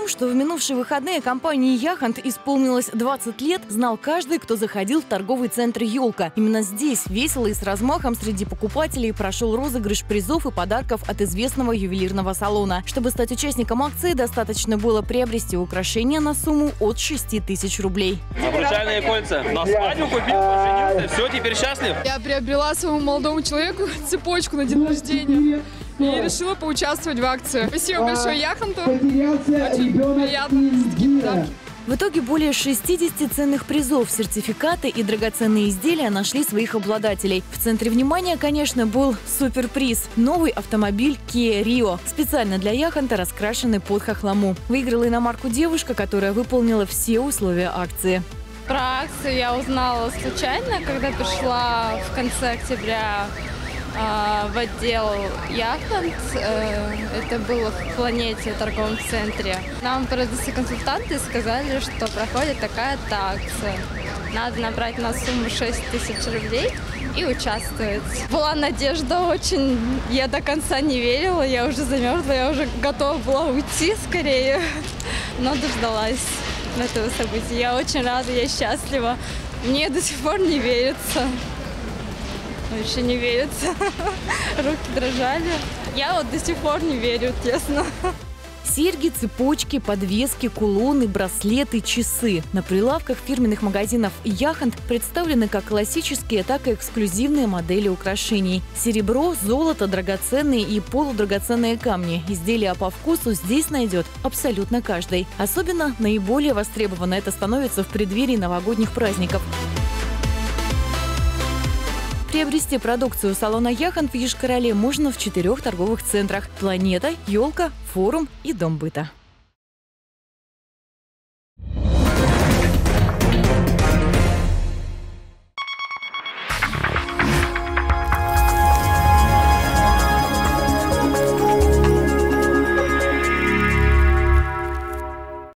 что в минувшие выходные компании «Яхонт» исполнилось 20 лет, знал каждый, кто заходил в торговый центр «Елка». Именно здесь весело и с размахом среди покупателей прошел розыгрыш призов и подарков от известного ювелирного салона. Чтобы стать участником акции, достаточно было приобрести украшения на сумму от 6000 рублей. Обручальные кольца. На свадьбу купил, поженился. Все, теперь счастлив? Я приобрела своему молодому человеку цепочку на день рождения. И решила поучаствовать в акции. Спасибо большое «Яхонту». Очень приятно за такие подарки. В итоге более 60 ценных призов, сертификаты и драгоценные изделия нашли своих обладателей. В центре внимания, конечно, был суперприз – новый автомобиль Kia Rio, специально для «Яхонта», раскрашенный под хохлому. Выиграла иномарку девушка, которая выполнила все условия акции. Про акцию я узнала случайно, когда пришла в конце октября в отдел «Яхонт». Это было в «Планете», торговом центре. Нам продавцы-консультанты сказали, что проходит такая-то акция. Надо набрать на сумму 6000 рублей и участвовать. Была надежда очень. Я до конца не верила, я уже замерзла, я уже готова была уйти скорее. Но дождалась этого события. Я очень рада, я счастлива. Мне до сих пор не верится. Еще не верится. Руки дрожали. Я вот до сих пор не верю, честно. Серьги, цепочки, подвески, кулоны, браслеты, часы. На прилавках фирменных магазинов «Яхонт» представлены как классические, так и эксклюзивные модели украшений. Серебро, золото, драгоценные и полудрагоценные камни. Изделия по вкусу здесь найдет абсолютно каждый. Особенно наиболее востребованно это становится в преддверии новогодних праздников. Приобрести продукцию салона «Яхонт» в Йошкар-Оле можно в 4 торговых центрах – «Планета», «Елка», «Форум» и «Дом быта».